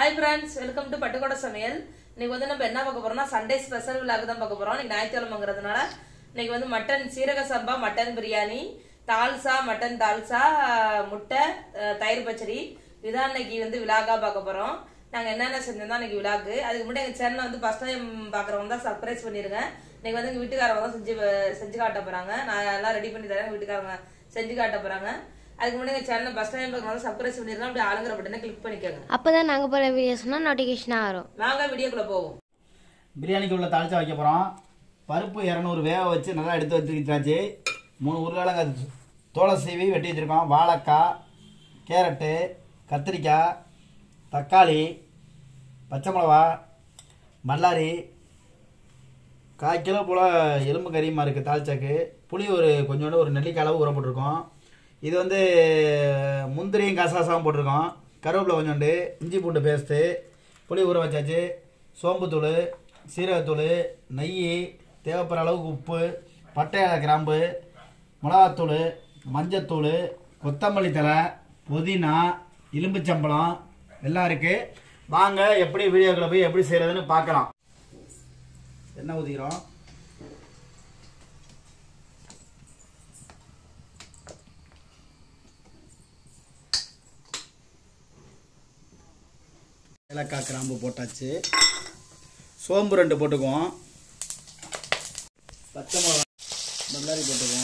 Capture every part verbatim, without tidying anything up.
Hi friends welcome to पट्टुकोड समेल இன்னைக்கு வந்து நம்ம என்ன பார்க்க போறோம்னா சண்டே ஸ்பெஷல் vlog தான் பார்க்க போறோம். இன்னைக்கு ஞாயிற்றுக்கிழமைங்கிறதுனால இன்னைக்கு வந்து மட்டன் சீரக சம்பா மட்டன் பிரியாணி, தால்சா மட்டன் தால்சா, முட்டை, தயிர் பச்சடி இதான் இன்னைக்கு வந்து விலாகா பார்க்க போறோம். நாங்க என்னென்ன செஞ்சோம்னா இன்னைக்கு விலாகு. அதுக்கு முன்னாடி எங்க சேனலை வந்து ஃபர்ஸ்ட் டைம் பாக்குறவங்க தான் சர்ப்ரைஸ் பண்ணிருங்க. இன்னைக்கு வந்து எங்க வீட்டுக்காரவங்க தான் செஞ்சு செஞ்சு காட்ட போறாங்க. நான் எல்லாம் ரெடி பண்ணி தரேன், வீட்டுக்காரங்க செஞ்சு காட்ட போறாங்க. அதுக்கு முன்னாடி எங்க சேனலை ஃபர்ஸ்ட் டைம் பார்க்கறவங்க சப்ஸ்கிரைப் பண்ணிருங்க. அப்படியே ஆளுங்கற பட்டனை கிளிக் பண்ணிக்கோங்க. அப்பதான் நாங்க போற வீடியோஸ்னா நோட்டிஃபிகேஷனா வரும். வாங்க வீடியோக்குள்ள போவோம். பிரியாணிக்கு உள்ள தாளிச்சா வைக்க போறோம். பருப்பு இருநூறு வேக வச்சு நல்லா எடுத்து வச்சுக்கிட்டாச்சு. மூணு உருளைக்கிழங்கு தோலை சீவி வெட்டி வச்சிருக்கோம். வாழைக்காய், கேரட்டு, கத்திரிக்காய், தக்காளி, பச்சை மிளகா, மல்லாரி, கால் கிலோ போல் எலும்பு கறியுமா இருக்குது தாளிச்சாக்கு. புளி ஒரு கொஞ்சோண்டு ஒரு நெல்லிக்காய் அளவு ஊற போட்டிருக்கோம். இது வந்து முந்திரியும் கசாசாவும் போட்டிருக்கோம். கருவேப்பிலை கொஞ்சோண்டு, இஞ்சி பூண்டு பேஸ்ட்டு, புளி ஊற வச்சாச்சு. சோம்புத்தூள், சீரகத்தூள், நெய், தேவைப்படுற அளவுக்கு உப்பு, பட்டை கிராம்பு, மிளகாத்தூள், மஞ்சத்தூள், கொத்தமல்லி தழை, புதினா, எலும்புச்சம்பளம் எல்லாம் இருக்குது. வாங்க எப்படி வீடியோக்களை போய் எப்படி செய்கிறதுன்னு பார்க்கலாம். எண்ணெய் ஊற்றிக்கிறோம். ஏலக்காய் கிராம்பு போட்டாச்சு. சோம்பு ரெண்டு போட்டுக்குவோம். பச்சை மிளகா மல்லாரி போட்டுக்குவோம்.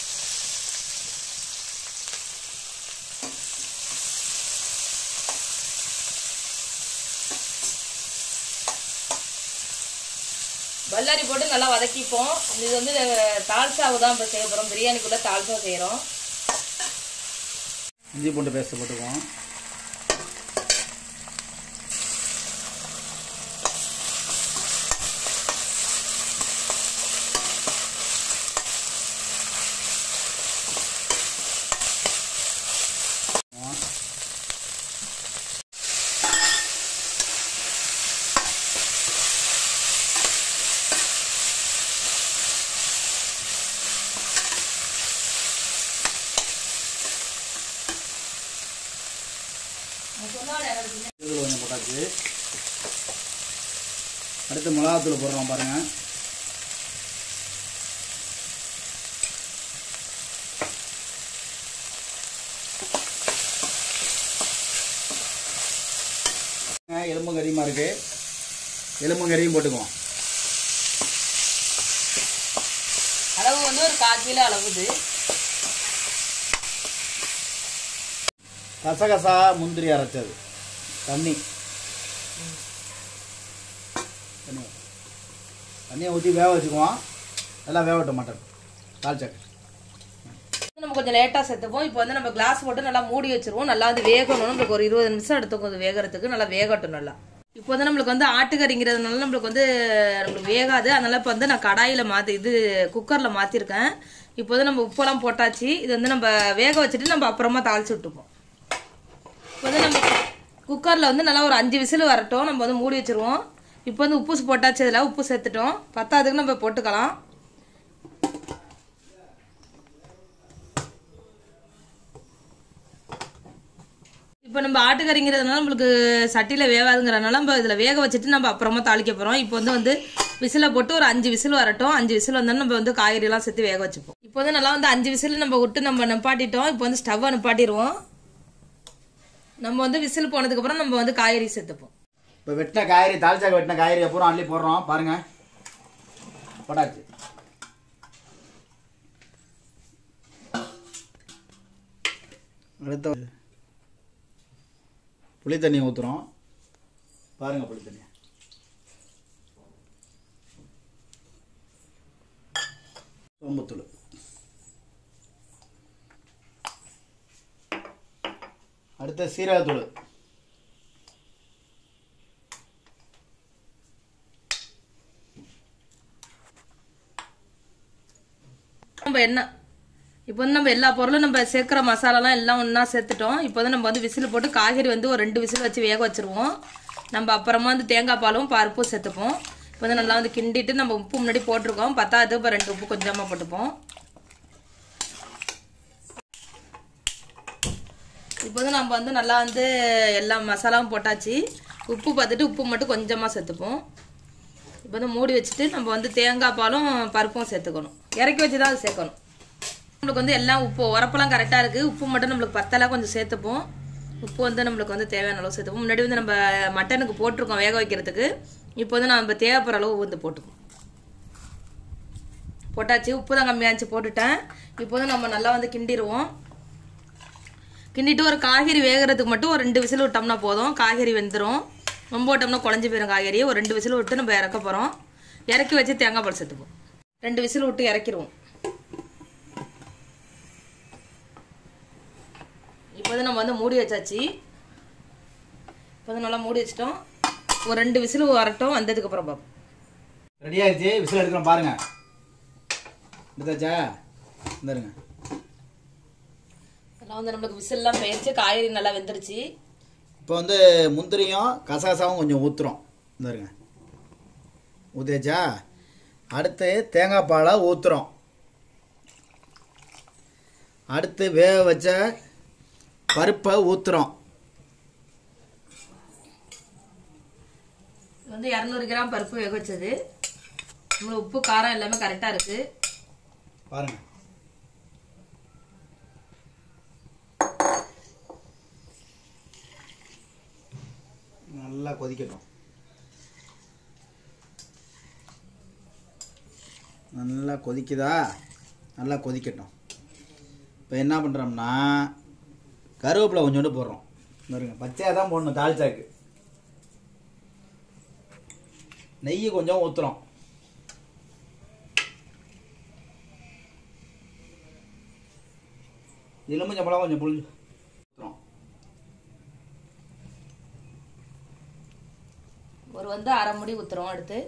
பல்லாரி போட்டு நல்லா வதக்கிப்போம். இது வந்து தால்சாவை தான் இப்போ செய்ய போகிறோம். பிரியாணிக்குள்ளே தால்சா செய்கிறோம். இஞ்சி பூண்டு பேஸ்ட் போட்டுக்குவோம். கொஞ்சம் போட்டாச்சு. அடுத்து மிளகாத்தூள் போடுறோம் பாருங்க. எலும்பு கறியுமா இருக்கு. எலும்பு கறியும் போட்டுக்குவோம். அளவு வந்து ஒரு கால் கிலோ அளவுது. கசகசா முந்திரி அரைச்சது தண்ணி தண்ணியை ஊற்றி வேக வச்சுக்குவோம். எல்லாம் வேகட்டும் மட்டன் தால்ச்சாக்கு. நம்ம கொஞ்சம் லேட்டாக சேர்த்துப்போம். இப்போ வந்து நம்ம கிளாஸ் போட்டு நல்லா மூடி வச்சிருவோம். நல்லா வந்து வேகணும். நம்மளுக்கு ஒரு இருபது நிமிஷம் எடுத்துக்கும் அது வேகிறதுக்கு. நல்லா வேகட்டும். நல்லா இப்போ வந்து நம்மளுக்கு வந்து ஆட்டுக்கறிங்கிறதுனால நம்மளுக்கு வந்து நம்மளுக்கு வேகாது. அதனால இப்போ வந்து நான் கடாயில் மாற்றி இது குக்கரில் மாற்றிருக்கேன். இப்போ வந்து நம்ம உப்பெல்லாம் போட்டாச்சு. இது வந்து நம்ம வேக வச்சுட்டு நம்ம அப்புறமா தாளிச்சு விட்டுப்போம். இப்போ வந்து நம்ம குக்கரில் வந்து நல்லா ஒரு அஞ்சு விசில் வரட்டும். நம்ம வந்து மூடி வச்சுருவோம். இப்போ வந்து உப்பு போட்டாச்சு. இதில் உப்பு சேர்த்துட்டோம். பத்தாவதுக்கு நம்ம போட்டுக்கலாம். இப்போ நம்ம ஆட்டுக்கறிங்கிறதுனால நம்மளுக்கு சட்டியில் வேகாதுங்கிறதுனால நம்ம இதில் வேக வச்சுட்டு நம்ம அப்புறமா தாளிக்க போகிறோம். இப்போ வந்து வந்து விசிலை போட்டு ஒரு அஞ்சு விசில் வரட்டும். அஞ்சு விசில் வந்தாலும் நம்ம வந்து காய்கறியெல்லாம் சேர்த்து வேக வச்சுப்போம். இப்போ வந்து நல்லா வந்து அஞ்சு விசில் நம்ம விட்டு நம்ம நிப்பாட்டிட்டோம். இப்போ வந்து ஸ்டவ்வை நிப்பாட்டிடுவோம். நம்ம வந்து விசில் போனதுக்கு அப்புறம் நம்ம வந்து காய்கறி சேர்த்துப்போம். இப்போ வெட்டின காய்கறி தால்ச்சாக்கு வெட்டின காய்கறி பூரா அள்ளி போடுறோம் பாருங்க. போட்டாச்சு. அடுத்த புளி தண்ணி ஊற்றுறோம் பாருங்க. புளி தண்ணி சோம்புத்தூள், அடுத்த சீரகத்தூள், நம்ம எண்ணெய். இப்போ வந்து நம்ம எல்லா பொருளும் நம்ம சேர்க்குற மசாலாலாம் எல்லாம் ஒன்றா சேர்த்துட்டோம். இப்போ வந்து நம்ம வந்து விசில் போட்டு காய்கறி வந்து ஒரு ரெண்டு விசில் வச்சு வேக வச்சுருவோம். நம்ம அப்புறமா வந்து தேங்காய் பாலும் பருப்பும் சேர்த்துப்போம். இப்போ வந்து நல்லா வந்து கிண்டிட்டு நம்ம உப்பு முன்னாடி போட்டிருக்கோம். பத்தாவது இப்போ ரெண்டு உப்பு கொஞ்சமாக போட்டுப்போம். இப்போ வந்து நம்ம வந்து நல்லா வந்து எல்லா மசாலாவும் போட்டாச்சு. உப்பு பார்த்துட்டு உப்பு மட்டும் கொஞ்சமாக சேர்த்துப்போம். இப்போ வந்து மூடி வச்சுட்டு நம்ம வந்து தேங்காய் பாலும் பருப்பும் சேர்த்துக்கணும். இறக்கி வச்சு தான் அது சேர்க்கணும். நம்மளுக்கு வந்து எல்லாம் உப்பு உரப்பெல்லாம் கரெக்டாக இருக்குது. உப்பு மட்டும் நம்மளுக்கு பத்தலாம் கொஞ்சம் சேர்த்துப்போம். உப்பு வந்து நம்மளுக்கு வந்து தேவையான அளவு சேர்த்துப்போம். முன்னாடி வந்து நம்ம மட்டனுக்கு போட்டிருக்கோம் வேக வைக்கிறதுக்கு. இப்போ வந்து நம்ம தேவைப்படுற அளவு வந்து போட்டுக்கோம். போட்டாச்சு. உப்பு தான் கம்மியாச்சு போட்டுட்டேன். இப்போ வந்து நம்ம நல்லா வந்து கிண்டிடுவோம். கிண்டிட்டு ஒரு காய்கறி வேகிறதுக்கு மட்டும் ஒரு ரெண்டு விசில் விட்டோம்னா போதும். காய்கறி வெந்துடும். ரொம்ப விட்டோம்னா குழஞ்சி போயிடும் காய்கறி. ஒரு ரெண்டு விசில் விட்டு நம்ம இறக்க போகிறோம். இறக்கி வச்சு தேங்காய் பால் சேர்த்துப்போம். ரெண்டு விசில் விட்டு இறக்கிடுவோம். இப்போ வந்து நம்ம வந்து மூடி வச்சாச்சு. இப்போ வந்து நல்லா மூடி வச்சிட்டோம். ஒரு ரெண்டு விசில் வரட்டும். வந்ததுக்கு அப்புறம் பார்ப்போம். ரெடி ஆயிடுச்சு. விசில் எடுக்கிறோம் பாருங்க. எடுத்தாச்சா? இந்தாருங்க. நல்லா வந்து நம்மளுக்கு விசில்லாம் போயிடுச்சு. காய்கறி நல்லா வெந்துருச்சு. இப்போ வந்து முந்திரியும் கசகசாவும் கொஞ்சம் ஊற்றுறோம். இந்தாருங்க. ஊற்றியாச்சா? அடுத்து தேங்காய் பாலை ஊற்றுறோம். அடுத்து வேக வச்ச பருப்பை ஊற்றுறோம். வந்து இரநூறு கிராம் பருப்பு வேக வச்சது. நம்மளுக்கு உப்பு காரம் எல்லாமே கரெக்டாக இருக்குது பாருங்க. நல்லா கொதிக்கட்டும். நல்லா கொதிக்குதா? நல்லா கொதிக்கட்டும். இப்போ என்ன பண்ணுறோம்னா கருவேப்பிலை கொஞ்சோண்டு போடுறோம். பாருங்க, பச்சையாக தான் போடணும் தாளிச்சாக்கு. நெய் கொஞ்சம் ஊற்றுறோம். எலுமிச்சம்பழம் கொஞ்சம் புளிஞ்சு ஊற்றுறோம். ஒரு வந்து அரை முடி ஊற்றுறோம். அடுத்து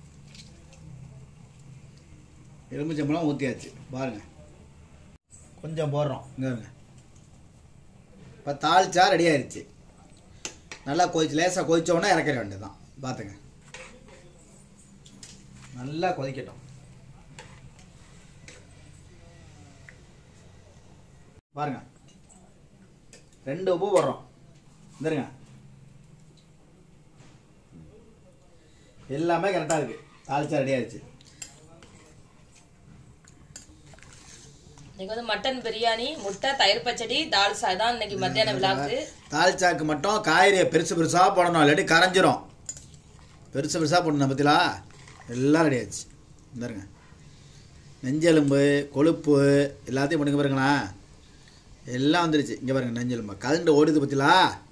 எலுமிச்சம்பழம் ஊற்றியாச்சு பாருங்க. கொஞ்சம் போடுறோம். இங்கே இருங்க. இப்போ தாளிச்சா ரெடி ஆயிடுச்சு. நல்லா கொதிச்சு லேசாக கொதிச்சோன்னா இறக்கிற வேண்டியது தான். பார்த்துங்க, நல்லா கொதிக்கட்டும். பாருங்க, ரெண்டு உப்பு போடுறோம். வந்துருங்க, எல்லாமே கரெக்டாக இருக்குது. தாளிச்சா ரெடி ஆயிடுச்சு. இன்னைக்கு வந்து மட்டன் பிரியாணி, முட்டை, தயிர் பச்சடி, தால்சா தான் இன்னைக்கு மத்தியான விழாக்கு. தால்சாக்கு மட்டும் காய்கறியை பெருசு பெருசாக போடணும், இல்லாட்டி கரைஞ்சிரும். பெருசு பெருசாக போடணும். பற்றிலா எல்லாம் ரெடி ஆச்சு. இந்தாருங்க, நெஞ்செலும்பு, கொழுப்பு எல்லாத்தையும் பண்ணுங்க. பாருங்களா, எல்லாம் வந்துருச்சு. இங்கே பாருங்க, நெஞ்செலும்பு கலண்டு ஓடுது. பற்றிலா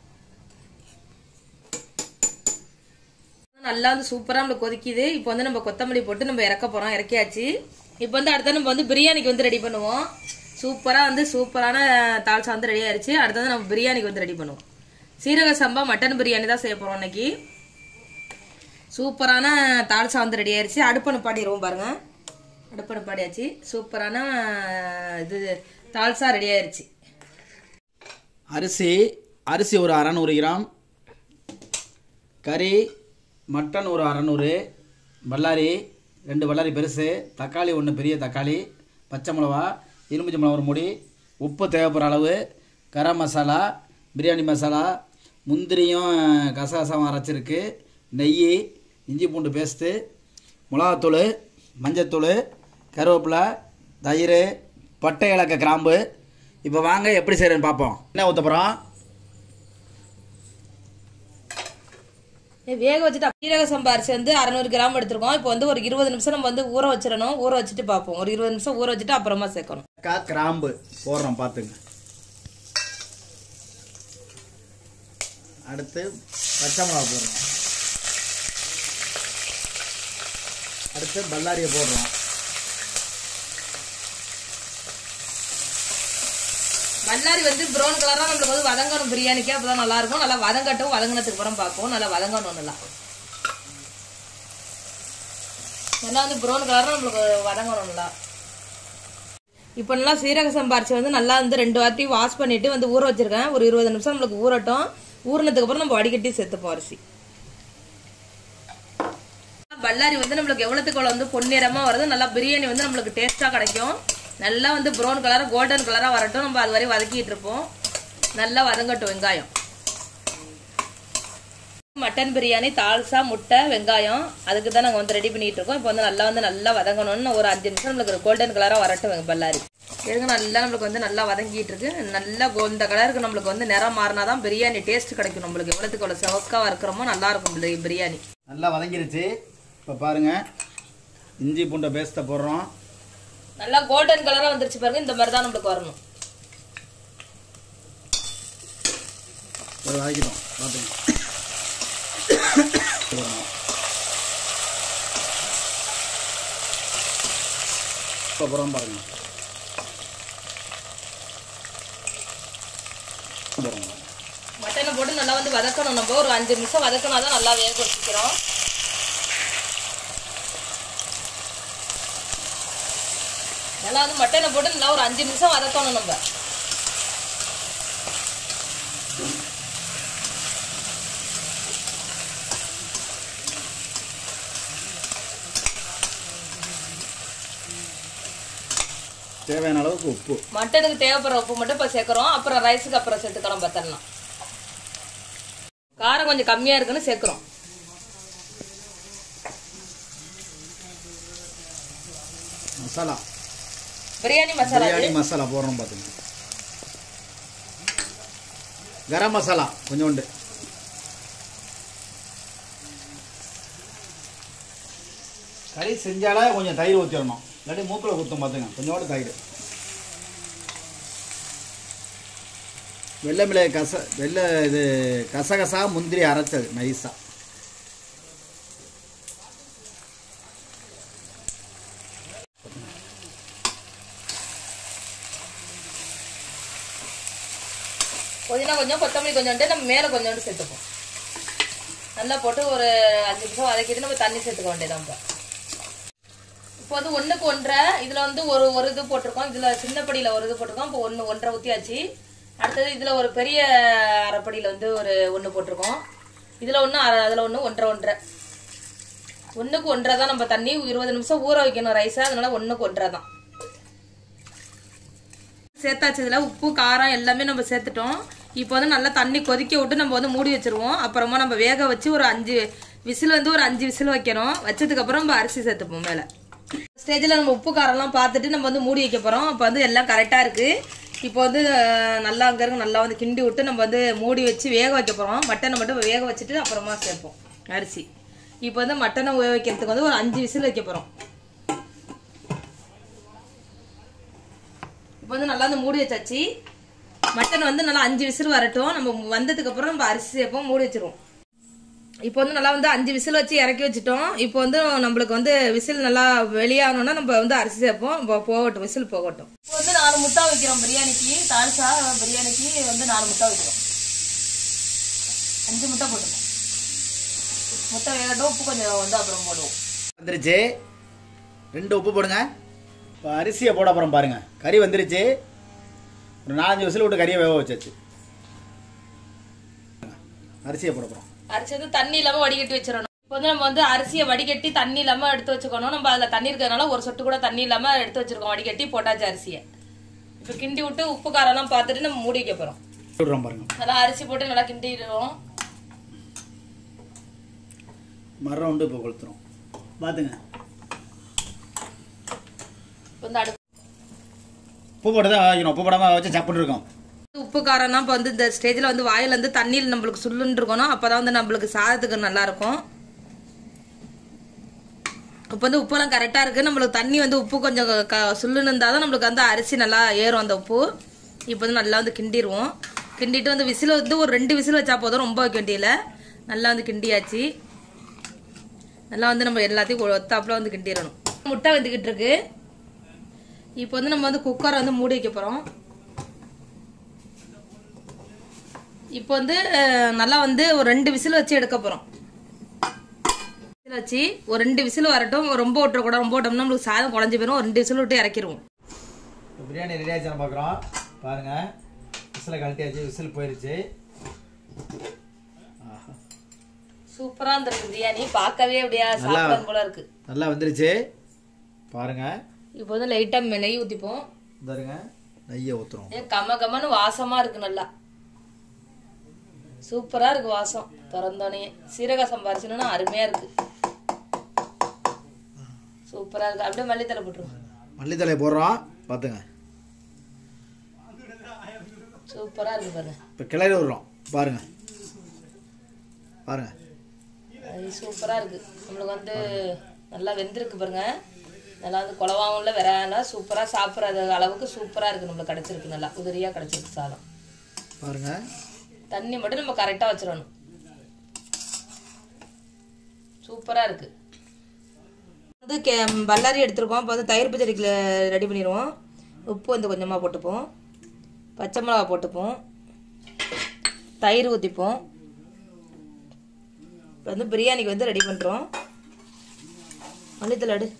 நல்லா வந்து சூப்பராக நம்மளுக்கு கொதிக்குது. இப்போ வந்து நம்ம கொத்தமல்லி போட்டு நம்ம இறக்க போகிறோம். இறக்கியாச்சு. இப்போ வந்து அடுத்த நம்ம வந்து பிரியாணிக்கு வந்து ரெடி பண்ணுவோம். சூப்பராக வந்து சூப்பரான தால்சா வந்து ரெடி ஆயிடுச்சு. அடுத்து வந்து நம்ம பிரியாணிக்கு வந்து ரெடி பண்ணுவோம். சீரக சம்பா மட்டன் பிரியாணி தான் செய்ய போகிறோம் இன்னைக்கு. சூப்பரான தால்சா வந்து ரெடி ஆயிடுச்சு. அடுப்பணு பாடிடுவோம் பாருங்க. அடுப்பணு பாடியாச்சு. சூப்பரான இது தால்சா ரெடி ஆயிடுச்சு. அரிசி அரிசி ஒரு அறநூறு கிராம், கறி மட்டன் ஒரு அறநூறு, பல்லாரி ரெண்டு பல்லாரி பெருசு, தக்காளி ஒன்று பெரிய தக்காளி, பச்சை மிளகா, எலுமிச்சை மிளகா ஒரு முடி, உப்பு தேவைப்படுற அளவு, கரம் மசாலா, பிரியாணி மசாலா, முந்திரியும் கசகசாவும் அரைச்சிருக்கு, நெய், இஞ்சி பூண்டு பேஸ்ட்டு, மிளகாத்தூள், மஞ்சத்தூள், கருவேப்பிலை, தயிர், பட்டை இலக்க கிராம்பு. இப்போ வாங்க எப்படி செய்கிறேன்னு பார்ப்போம். என்ன ஊற்ற போகிறோம்? வேக வச்சுட்டு சீரக சம்பா அரிசி வந்து அறுநூறு கிராம் எடுத்துருக்கோம். இப்போ வந்து ஒரு இருபது நிமிஷம் நம்ம வந்து ஊற வச்சிடணும். ஊற வச்சுட்டு பார்ப்போம். ஒரு இருபது நிமிஷம் ஊற வச்சுட்டு அப்புறமா சேர்க்கணும். கிராம்பு போடுறோம் பார்த்துங்க. அடுத்து பச்சை மிளகா போடுறோம். அடுத்து பல்லாரியை போடுறோம். பல்லாரி வந்து ப்ரௌன் கலரா நம்மளுக்கு வந்து வதங்கணும் பிரியாணிக்கு. அப்பதான் நல்லா இருக்கும். நல்லா வதங்கட்டும். வதங்கினதுக்கு அப்புறம் பார்ப்போம். நல்லா வதங்கணும். நல்லா நல்லா வந்து ப்ரௌன் கலரா நம்மளுக்கு வதங்கணும் நல்லா. இப்போ நல்லா சீரக சம்பா அரிசி வந்து நல்லா வந்து ரெண்டு வாட்டி வாஷ் பண்ணிட்டு வந்து ஊற வச்சிருக்கேன். ஒரு இருபது நிமிஷம் நம்மளுக்கு ஊறட்டும். ஊறினதுக்கு அப்புறம் நம்ம வடிகட்டி சேர்த்துப்போம் அரிசி. பல்லாரி வந்து நம்மளுக்கு எவ்வளவுக்கு வந்து பொன்னிறமா வருது. நல்லா பிரியாணி வந்து நம்மளுக்கு டேஸ்டா கிடைக்கும். நல்லா வந்து ப்ரௌன் கலரா கோல்டன் கலரா வரட்டும். நம்ம அது வரை வதக்கிட்டு இருப்போம். நல்லா வதங்கட்டும் வெங்காயம். மட்டன் பிரியாணி தால்சா முட்டை வெங்காயம் அதுக்கு தான் நாங்கள் வந்து ரெடி பண்ணிட்டு இருக்கோம். இப்போ வந்து நல்லா வந்து நல்லா வதங்கணும்னு ஒரு அஞ்சு நிமிஷம் நம்மளுக்கு கோல்டன் கலராக வரட்டும் பல்லாரி. எதுக்கு நல்லா நம்மளுக்கு வந்து நல்லா வதங்கிட்டு இருக்கு. நல்லா இந்த கலருக்கு நம்மளுக்கு வந்து நிறம் மாறினா தான் பிரியாணி டேஸ்ட் கிடைக்கும். நம்மளுக்கு எவ்வளோத்துக்கு எவ்வளோ செவக்காக இருக்கிறோமோ நல்லா இருக்கும் பிரியாணி. நல்லா வதங்கிருச்சு. இப்போ பாருங்க இஞ்சி பூண்டை பேஸ்ட்டை போடுறோம். நல்லா கோல்டன் கலராக வந்துருச்சு பாருங்க. இந்த மாதிரி தான் நம்மளுக்கு வரணும். வதக்கிட்டோம் பார்த்துங்க. அப்புறம் பாருங்க மட்டனை போட்டு நல்லா வந்து வதக்கணும். நம்ம ஒரு அஞ்சு நிமிஷம் வதக்கினா தான் நல்லா வேக வச்சுக்கிறோம். நல்லா வந்து மட்டனை போட்டு நல்லா ஒரு அஞ்சு நிமிஷம் வதக்கணும் நம்ம. தேவையான அளவுக்கு உப்பு, மட்டனுக்கு தேவைப்படுற உப்பு மட்டும் இப்போ சேர்க்குறோம். அப்புறம் ரைஸுக்கு அப்புறம் சேர்த்துக்கலாம். பார்த்தலாம் காரம் கொஞ்சம் கம்மியாக இருக்குன்னு சேர்க்குறோம். மசாலா பிரியாணி மசாலா பிரியாணி மசாலா போடுறோம் பார்த்துங்க. கரம் மசாலா கொஞ்சோண்டு, கறி செஞ்சாலே கொஞ்சம் தயிர் ஊற்றிடணும், இல்லாட்டி மூக்கில் ஊற்றும் பார்த்துங்க. கொஞ்சோண்டு தயிர், வெள்ளை மிளகு கச வெள்ளை இது கசகசா முந்திரி அரைச்சது நைஸா. புதினா கொஞ்சம் கொத்தமல்லி கொஞ்சோண்டு நம்ம மேலே கொஞ்சோண்டு சேர்த்துப்போம். நல்லா போட்டு ஒரு அஞ்சு நிமிஷம் வதக்கிட்டு நம்ம தண்ணி சேர்த்துக்க வேண்டியதான். இப்போ வந்து ஒன்றுக்கு ஒன்றரை இதில் வந்து ஒரு ஒரு இது போட்டிருக்கோம். இதில் சின்னப்படியில் ஒரு இது போட்டிருக்கோம். இப்போ ஒன்று ஒன்றரை ஊற்றியாச்சு. அடுத்தது இதில் ஒரு பெரிய அரைப்படியில் வந்து ஒரு ஒன்று போட்டிருக்கோம். இதில் ஒன்று அதில் ஒன்று ஒன்றரை ஒன்றரை ஒன்றுக்கு ஒன்றரை தான் நம்ம தண்ணி இருபது நிமிஷம் ஊற வைக்கணும் ரைஸை. அதனால ஒன்றுக்கு ஒன்றரை தான் சேர்த்தாச்சு. இதில் உப்பு காரம் எல்லாமே நம்ம சேர்த்துட்டோம். இப்போ வந்து நல்லா தண்ணி கொதிக்க விட்டு நம்ம வந்து மூடி வச்சிருவோம். அப்புறமா நம்ம வேக வச்சு ஒரு அஞ்சு விசில் வந்து ஒரு அஞ்சு விசில் வைக்கணும். வச்சதுக்கப்புறம் நம்ம அரிசி சேர்த்துப்போம் மேலே. ஸ்டேஜில் நம்ம உப்பு காரம்லாம் பார்த்துட்டு நம்ம வந்து மூடி வைக்க போகிறோம். அப்போ வந்து எல்லாம் கரெக்டாக இருக்குது. இப்போ வந்து நல்லா அங்கே இருக்கு நல்லா வந்து கிண்டி விட்டு நம்ம வந்து மூடி வச்சு வேக வைக்க போகிறோம். மட்டனை மட்டும் வேக வச்சுட்டு அப்புறமா சேர்ப்போம் அரிசி. இப்போ வந்து மட்டனை வேக வைக்கிறதுக்கு வந்து ஒரு அஞ்சு விசில் வைக்க போகிறோம். இப்போ வந்து நல்லா வந்து மூடி வச்சாச்சு. மட்டன் வந்து நல்லா அஞ்சு விசில் வரட்டும். நம்ம வந்ததுக்கப்புறம் நம்ம அரிசி சேர்ப்போம், மூடி வச்சிருவோம். இப்போ வந்து நல்லா வந்து அஞ்சு விசில் வச்சு இறக்கி வச்சுட்டோம். இப்போ வந்து நம்மளுக்கு வந்து விசில் நல்லா வெளியாகணும்னா நம்ம வந்து அரிசி சேர்ப்போம். போகட்டும், விசில் போகட்டும். இப்போ வந்து நாலு முட்டை வைக்கிறோம் பிரியாணிக்கு. தால்சா பிரியாணிக்கு வந்து நாலு முட்டை வைக்கிறோம். அஞ்சு முட்டை போட்டுருக்கோம். முட்டை வேகட்டும். உப்பு கொஞ்சம் வந்து அப்புறம் போடுவோம். வந்துருச்சு, ரெண்டு உப்பு போடுங்க. இப்போ அரிசியை போட அப்புறம் பாருங்க கறி வந்துருச்சு. ஒரு நாலஞ்சு விசில் விட்டு கறியை வேக வச்சாச்சு. அரிசியை போட போகிறோம். அரிசி வந்து தண்ணி இல்லாமல் வடிகட்டி வச்சிடணும். இப்போ வந்து நம்ம வந்து அரிசியை வடிகட்டி தண்ணி இல்லாமல் எடுத்து வச்சுக்கணும். நம்ம அதில் தண்ணி இருக்கிறதுனால ஒரு சொட்டு கூட தண்ணி இல்லாமல் எடுத்து வச்சிருக்கோம். வடிகட்டி போட்டாச்சு அரிசியை. இப்போ கிண்டி விட்டு உப்பு காரம்லாம் பார்த்துட்டு நம்ம மூடி வைக்க போகிறோம். விடுறோம் பாருங்க. நல்லா அரிசி போட்டு நல்லா கிண்டிடுவோம். மரம் உண்டு இப்போ கொளுத்துறோம் பார்த்துங்க. வந்து அடுப்பு உப்பு போட்டு தான் வைக்கணும். உப்பு போடாமல் வச்சு சப்புன்னு இருக்கும். உப்பு காரம்னா இப்போ வந்து இந்த ஸ்டேஜில் வந்து வாயில் வந்து தண்ணியில் நம்மளுக்கு சுல்லுன்னு இருக்கணும். அப்போ தான் வந்து நம்மளுக்கு சாதத்துக்கு நல்லா இருக்கும். இப்போ வந்து உப்பெல்லாம் கரெக்டாக இருக்குது. நம்மளுக்கு தண்ணி வந்து உப்பு கொஞ்சம் க சுல்லுன்னு இருந்தால் தான் நம்மளுக்கு வந்து அரிசி நல்லா ஏறும் அந்த உப்பு. இப்போ வந்து நல்லா வந்து கிண்டிடுவோம். கிண்டிட்டு வந்து விசில் வந்து ஒரு ரெண்டு விசில் வச்சா போதும், ரொம்ப வைக்க வேண்டியதில்லை. நல்லா வந்து கிண்டியாச்சு. நல்லா வந்து நம்ம எல்லாத்தையும் ஒத்தாப்புல வந்து கிண்டிடணும். முட்டை வந்துக்கிட்டு இருக்கு. இப்போ வந்து நம்ம வந்து குக்கரை வந்து மூடி வைக்க போகிறோம். இப்போ வந்து நல்லா வந்து ஒரு ரெண்டு விசில் வச்சு எடுக்க போகிறோம். விசில் வச்சு ஒரு ரெண்டு விசில் வரட்டும். ரொம்ப விட்டுறக்கூடாது. ரொம்ப விட்டோம்னா நம்மளுக்கு சாதம் குழஞ்சி போயிடும். ஒரு ரெண்டு விசில் விட்டு இறக்கிடுவோம். பிரியாணி ரெடி ஆச்சுன்னு பார்க்குறோம் பாருங்க. விசில் கழட்டியாச்சு, விசில் போயிருச்சு. சூப்பராக இருந்திருக்கு பிரியாணி. பார்க்கவே அப்படியா சாப்பிடும் போல இருக்கு. நல்லா வந்துருச்சு பாருங்க. இப்போ வந்து லைட்டாக நெய் ஊற்றிப்போம். பாருங்க நெய்யை ஊற்றுறோம். கம கமன்னு வாசமாக இருக்கு. நல்லா சூப்பரா இருக்கு வாசம். திறந்தோடனே சீரக சம்பாரிச்சோன்னா அருமையா இருக்கு. சூப்பரா இருக்கு. அப்படியே மல்லித்தலை போட்டுருவோம். மல்லித்தலை போடுறோம் பார்த்துங்க. சூப்பரா இருக்கு பாருங்க. இப்போ கிளறி விடுறோம் பாருங்க பாருங்க. அது சூப்பரா இருக்கு. நம்மளுக்கு வந்து நல்லா வெந்திருக்கு பாருங்க. நல்லா வந்து குழவாவும் இல்லை விரையால சூப்பராக சாப்பிட்றது அளவுக்கு சூப்பராக இருக்குது. நம்மளுக்கு கிடச்சிருக்கு. நல்லா உதிரியாக கிடச்சிருக்கு சாதம் பாருங்க. தண்ணி மட்டும் நம்ம கரெக்டாக வச்சிடணும். சூப்பராக இருக்குது. வந்து கே பல்லாரி எடுத்துருக்கோம். இப்போ வந்து தயிர் பச்சடிக்கு ரெடி பண்ணிடுவோம். உப்பு வந்து கொஞ்சமாக போட்டுப்போம். பச்சை மிளகா போட்டுப்போம். தயிர் ஊற்றிப்போம். இப்போ வந்து பிரியாணிக்கு வந்து ரெடி பண்ணுறோம். மல்லித்தலை எடு.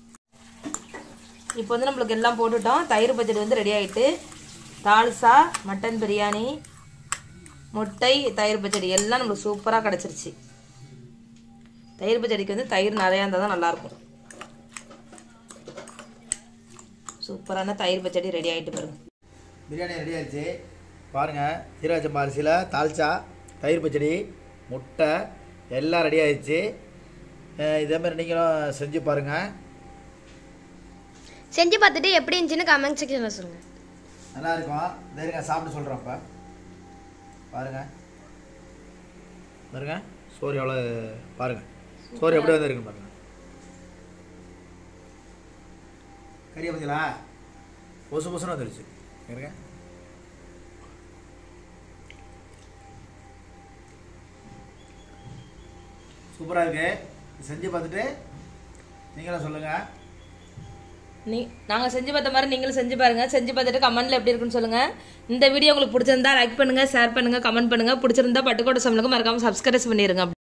இப்போ வந்து நம்மளுக்கு எல்லாம் போட்டுட்டோம். தயிர் பச்சடி வந்து ரெடி ஆகிட்டு தால்சா மட்டன் பிரியாணி முட்டை தயிர் பச்சடி எல்லாம் நம்மளுக்கு சூப்பராக கிடச்சிருச்சு. தயிர் பச்சடிக்கு வந்து தயிர் நிறையா இருந்தால் தான் நல்லாயிருக்கும். சூப்பரான தயிர் பச்சடி ரெடி ஆகிட்டு பாருங்க. பிரியாணி ரெடி ஆகிடுச்சு பாருங்கள். சீரக சம்பா அரிசியில் தால்ச்சா தயிர் பச்சடி முட்டை எல்லாம் ரெடி ஆகிடுச்சு. இதேமாதிரி நீங்களும் செஞ்சு பாருங்கள். செஞ்சு பார்த்துட்டு எப்படி இருந்துச்சுன்னு கமெண்ட் செக்ஷனில் சொல்லுங்கள். நல்லா இருக்கும். சரிங்க சாப்பிட்டு சொல்கிறேன். இப்போ பாருங்கள் பாருங்க சோறு எவ்வளோ பாருங்கள். சோறு எப்படி வந்து இருக்குன்னு பாருங்கள். கறியை பார்த்தீங்களா பொசு பொசுன்னு வந்துடுச்சு. இருங்க சூப்பராக இருக்குது. செஞ்சு பார்த்துட்டு நீங்களும் சொல்லுங்கள். நீ நாங்கள் செஞ்சு பார்த்த மாதிரி நீங்களும் செஞ்சு பாருங்கள். செஞ்சு பார்த்துட்டு கமெண்ட்டில் எப்படி இருக்குன்னு சொல்லுங்கள். இந்த வீடியோ உங்களுக்கு பிடிச்சிருந்தா லைக் பண்ணுங்கள், ஷேர் பண்ணுங்கள், கமெண்ட் பண்ணுங்கள். பிடிச்சிருந்தா பட்டுக்கோட்டை சமையலுக்கு மறக்காமல் சப்ஸ்கிரைப் பண்ணிடுங்க.